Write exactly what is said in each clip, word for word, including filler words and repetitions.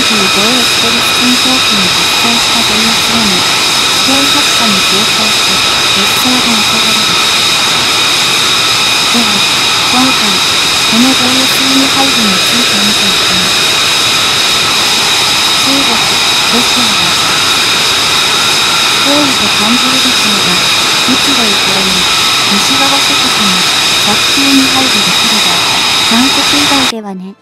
エー ステルス戦闘機に実装した ジェイエスエム、試験発射に成功し、劣勢が恐れる。では、今回、この ジェイエスエム 配備について見ていきます。中国、ロシアは、脅威と感じるでしょうが、日米それに、西側諸国に、早急に配備できれば、韓国以外ではね。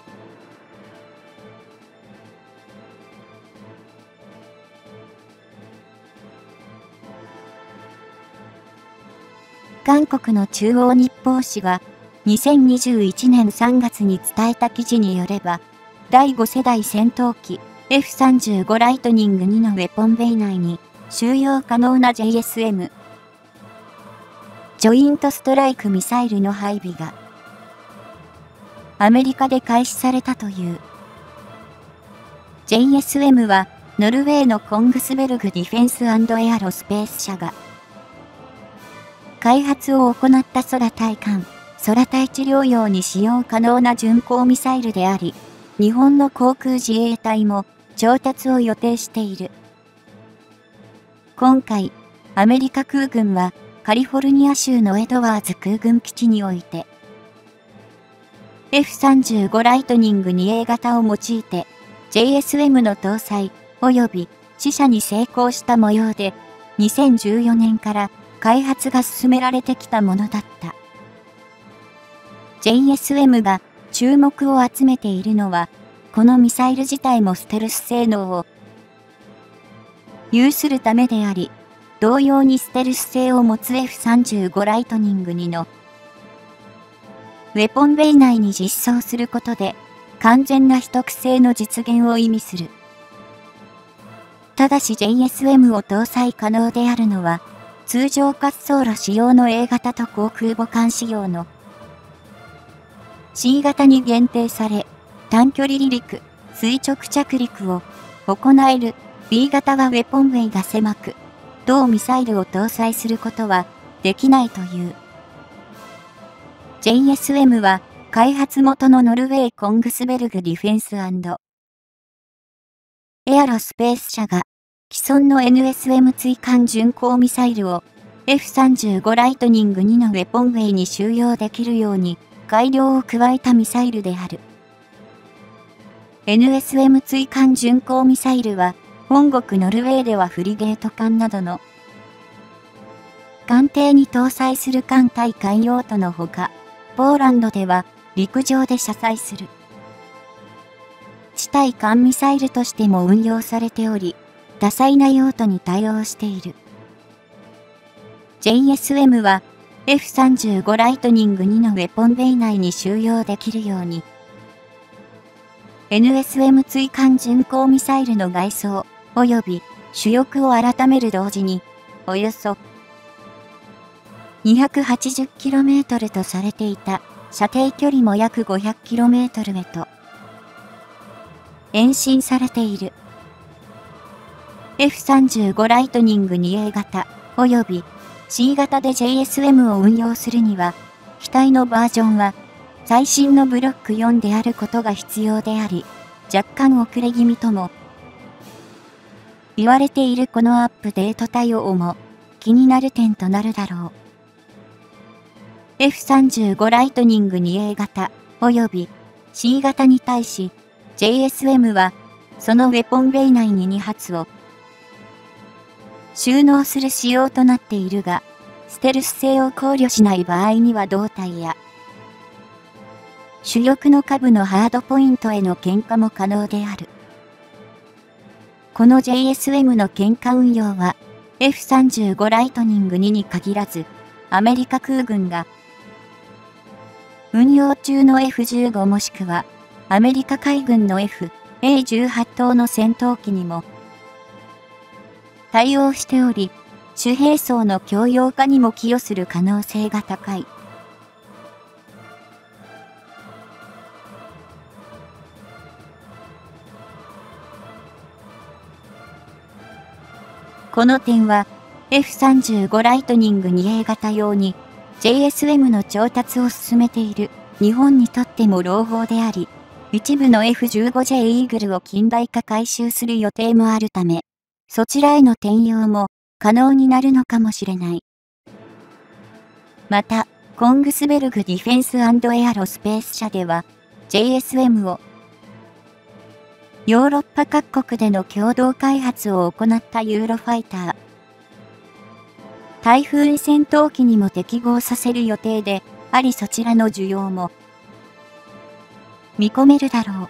韓国の中央日報紙が、にせんにじゅういちねんさんがつに伝えた記事によれば、だいご世代戦闘機 エフさんじゅうご ライトニングにのウェポンベイ内に収容可能な ジェイエスエム、ジョイントストライクミサイルの配備が、アメリカで開始されたという。ジェイエスエム は、ノルウェーのコングスベルグディフェンス&エアロスペース社が、開発を行った空対艦、空対地療養に使用可能な巡航ミサイルであり、日本の航空自衛隊も調達を予定している。今回、アメリカ空軍はカリフォルニア州のエドワーズ空軍基地において、エフさんじゅうご ライトニング にエー 型を用いて、ジェイエスエム の搭載及び試射に成功した模様で、にせんじゅうよねんから開発が進められてきたものだった。ジェイエスエム が注目を集めているのは、このミサイル自体もステルス性能を有するためであり、同様にステルス性を持つ エフさんじゅうご ライトニングにのウェポンベイ内に実装することで、完全な秘匿性の実現を意味する。ただし ジェイエスエム を搭載可能であるのは、通常滑走路仕様の エー 型と航空母艦仕様の シー 型に限定され、短距離離陸、垂直着陸を行える ビー 型はウェポンウェイが狭く、同ミサイルを搭載することはできないという。ジェイエスエム は開発元のノルウェーコングスベルグディフェンス&エアロスペース社が既存の エヌエスエム 追艦巡航ミサイルを エフさんじゅうご ライトニングにのウェポンウェイに収容できるように改良を加えたミサイルである。エヌエスエム 追艦巡航ミサイルは本国ノルウェーではフリゲート艦などの艦艇に搭載する艦対艦用途のほか、ポーランドでは陸上で車載する地対艦ミサイルとしても運用されており、多彩な用途に対応している。ジェイエスエム は エフさんじゅうご ライトニングにのウェポンベイ内に収容できるように、エヌエスエム 追艦巡航ミサイルの外装及び主翼を改める同時に、およそ にひゃくはちじゅっキロメートル とされていた射程距離も約 ごひゃくキロメートル へと延伸されている。エフさんじゅうご ライトニング にエー 型及び シー 型で ジェイエスエム を運用するには、機体のバージョンは最新のブロックよんであることが必要であり、若干遅れ気味とも言われているこのアップデート対応も気になる点となるだろう。エフさんじゅうご ライトニング にエー 型及び シー 型に対し ジェイエスエム はそのウェポンベイ内にに発を収納する仕様となっているが、ステルス性を考慮しない場合には胴体や主翼の下部のハードポイントへの献花も可能である。この ジェイエスエム の献花運用は エフさんじゅうご ライトニングにに限らず、アメリカ空軍が運用中の エフじゅうご もしくはアメリカ海軍の エフエーじゅうはち 等の戦闘機にも対応しており、主兵装の共用化にも寄与する可能性が高い。この点は エフさんじゅうご ライトニング にエー 型用に ジェイエスエム の調達を進めている日本にとっても朗報であり、 一部の エフじゅうごジェー イーグルを近代化改修する予定もあるため、そちらへの転用も可能になるのかもしれない。また、コングスベルグディフェンス&エアロスペース社では、ジェイエスエム をヨーロッパ各国での共同開発を行ったユーロファイター、対空戦闘機にも適合させる予定であり、そちらの需要も見込めるだろう。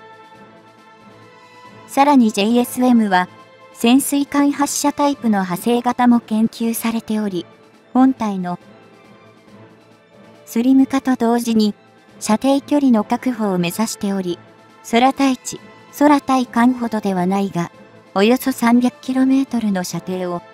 さらに ジェイエスエム は潜水艦発射タイプの派生型も研究されており、本体のスリム化と同時に射程距離の確保を目指しており、空対地、空対艦ほどではないが、およそ さんびゃくキロメートル の射程を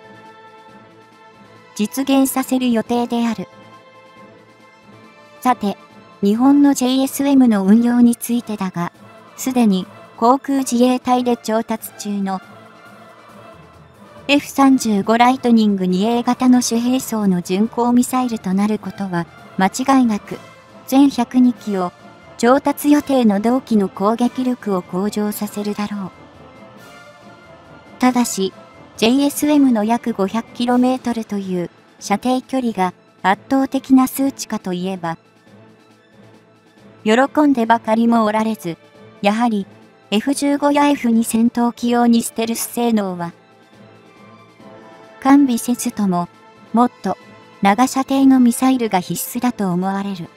実現させる予定である。さて、日本の ジェイエスエム の運用についてだが、すでに航空自衛隊で調達中の エフさんじゅうご ライトニング にエー 型の主兵装の巡航ミサイルとなることは間違いなく、全ひゃくにきを調達予定の同機の攻撃力を向上させるだろう。ただし、ジェイエスエム の約 ごひゃくキロメートル という射程距離が圧倒的な数値かといえば、喜んでばかりもおられず、やはり エフじゅうご や エフに 戦闘機用にステルス性能は完備せずとも、もっと長射程のミサイルが必須だと思われる。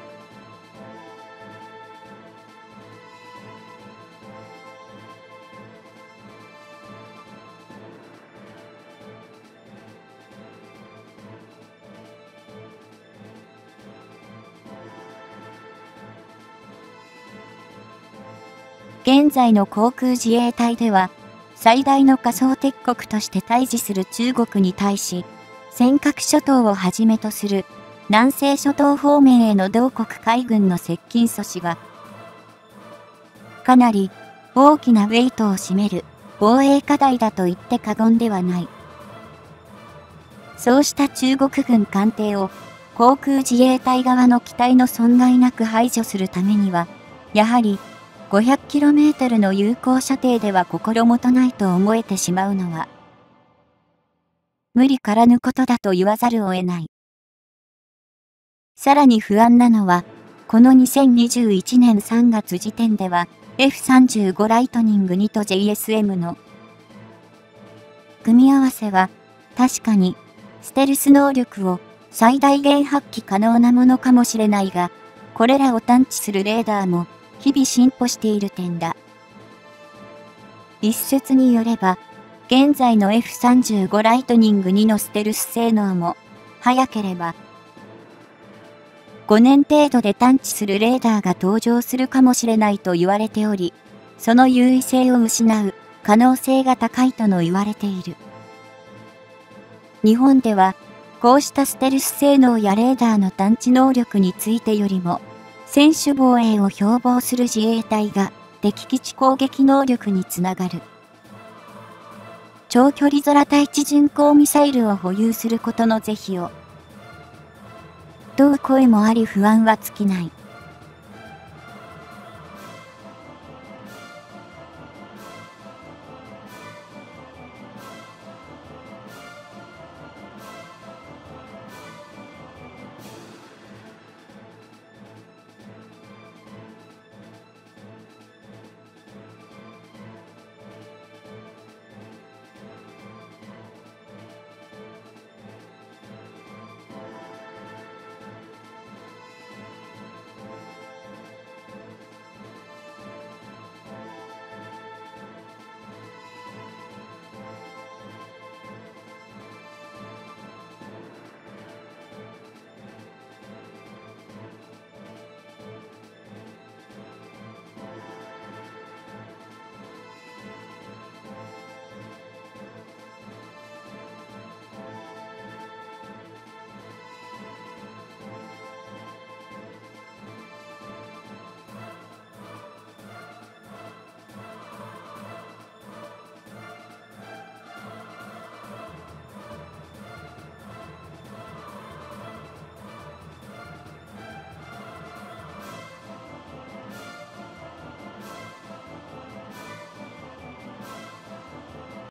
現在の航空自衛隊では、最大の仮想敵国として対峙する中国に対し、尖閣諸島をはじめとする南西諸島方面への同国海軍の接近阻止が、かなり大きなウェイトを占める防衛課題だと言って過言ではない。そうした中国軍艦艇を航空自衛隊側の機体の損害なく排除するためには、やはりごひゃくキロメートル の有効射程では心もとないと思えてしまうのは、無理からぬことだと言わざるを得ない。さらに不安なのは、このにせんにじゅういちねんさんがつ時点では エフさんじゅうご ライトニングにと ジェイエスエム の組み合わせは確かにステルス能力を最大限発揮可能なものかもしれないが、これらを探知するレーダーも日々進歩している点だ。一説によれば、現在の エフさんじゅうご ライトニングにのステルス性能も、早ければごねん程度で探知するレーダーが登場するかもしれないと言われており、その優位性を失う可能性が高いとの言われている。日本では、こうしたステルス性能やレーダーの探知能力についてよりも、専守防衛を標榜する自衛隊が敵基地攻撃能力につながる。長距離空対地巡航ミサイルを保有することの是非を問う声もあり不安は尽きない。